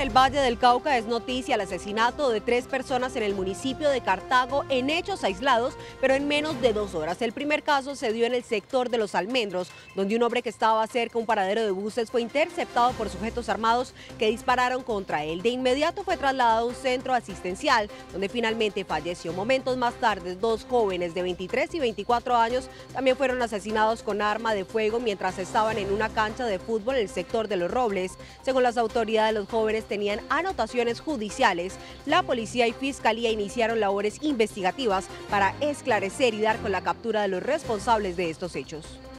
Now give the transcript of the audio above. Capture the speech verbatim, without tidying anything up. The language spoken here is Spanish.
el Valle del Cauca es noticia el asesinato de tres personas en el municipio de Cartago en hechos aislados, pero en menos de dos horas. El primer caso se dio en el sector de Los Almendros, donde un hombre que estaba cerca de un paradero de buses fue interceptado por sujetos armados que dispararon contra él. De inmediato fue trasladado a un centro asistencial, donde finalmente falleció. Momentos más tarde, dos jóvenes de veintitrés y veinticuatro años también fueron asesinados con arma de fuego mientras estaban en una cancha de fútbol en el sector de Los Robles. Según las autoridades, los jóvenes tenían anotaciones judiciales. La policía y fiscalía iniciaron labores investigativas para esclarecer y dar con la captura de los responsables de estos hechos.